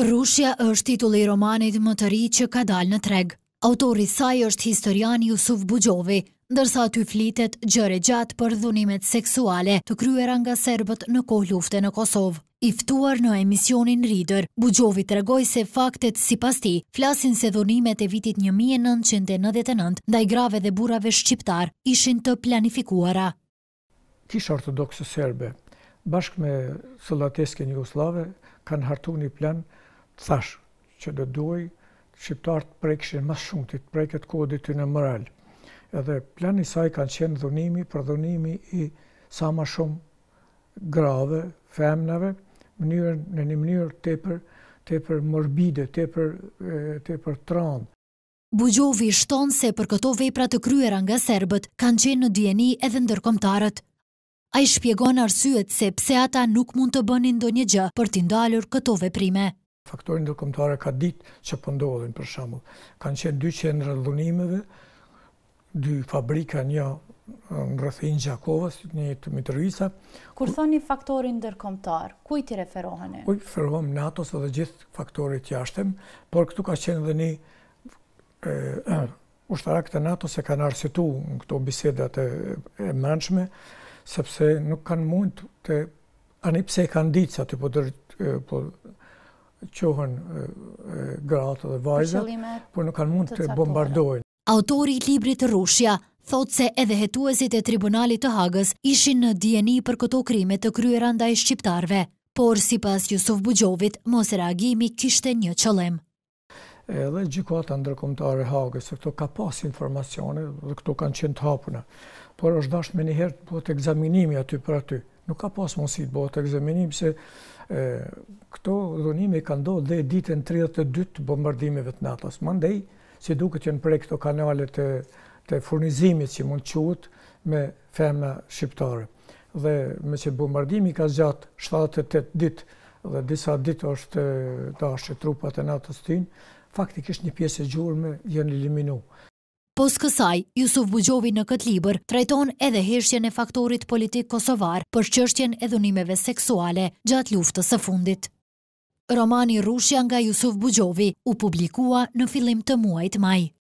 Rushja është titulli i romanit më të ri që ka dalë në treg. Autori i saj është historiani Jusuf Buxhovi, ndërsa aty flitet gjëre gjatë për dhunimet seksuale të kryera nga serbët në kohë lufte në Kosovë. I ftuar në emisionin Reader, Buxhovi tregoi se faktet sipas tij flasin se dhunimet e vitit 1999 ndaj grave dhe burrave shqiptar ishin të planifikuara. Kisha ortodokse serbe, bashkë me Sollateskën jugoslave, kanë hartuar një plan, thash që do duaj shqiptarët të prekshin më shumë, të preket kodit në moral. Edhe plani i saj kanë qenë dhunimi për dhunimi i sa më shumë grave, femnave, në një mënyrë tepër morbide, tepër trand. Buxhovi shton se për këto vepra të kryera nga serbët kanë qenë në dijeni edhe ndërkombëtarët. Ai shpjegon arsyet se pse ata nuk mund të bënin ndonjë gjë për t'i ndalur këto veprime. Faktori ndërkombëtar ka ditë që po ndodhin, për shembull. Kanë qenë 2 qendra dhunimeve, 2 fabrika, një në rrethin Gjakovës, një të Mitrovica. Kur thoni faktori ndërkombëtar, kujt i referoheni? Uj, referohem NATO-s dhe gjithë faktorit jashtëm, por këtu ka qenë dhe një ushtarak të NATO se kanë arsyetuar në këto bisedat e mençme, sepse nuk kanë mund të ani pse kanë ditë se aty po qohen gratë dhe vajzat, por nuk kanë mund të bombardojnë. Autori i librit Rushja thot se edhe hetuesit e Tribunalit të Hagës ishin në dijeni për këto krime të kryera ndaj shqiptarëve, por sipas Jusuf Buxhovit, mos reagimi kishte një qëllim. Edhe gjykata ndërkombëtare e Hagës, se këto ka pas informacione dhe këto kanë qenë të hapuna, por është dashur më njëherë të bëhet ekzaminimi aty për aty. Nuk ka pas mundësi të bëhet ekzaminim se këto dhunime kanë ndodhur dhe ditën 32 të bombardimeve të NATO-s. Mandej, si duket janë prej këto kanale të furnizimit që mund quhet me femna shqiptare. Dhe me që bombardimi ka zgjatë 78 ditë dhe disa ditë është dashur trupat e NATO-s tin, faktikisht një pjesë e gjurmë janë eliminuar. Pos kësaj, Jusuf Buxhovi në këtë libër trajton edhe heshtjen e faktorit politik kosovar për çështjen e dhunimeve seksuale gjatë luftës së fundit. Romani Rushja nga Jusuf Buxhovi u publikua në fillim të muajit maj.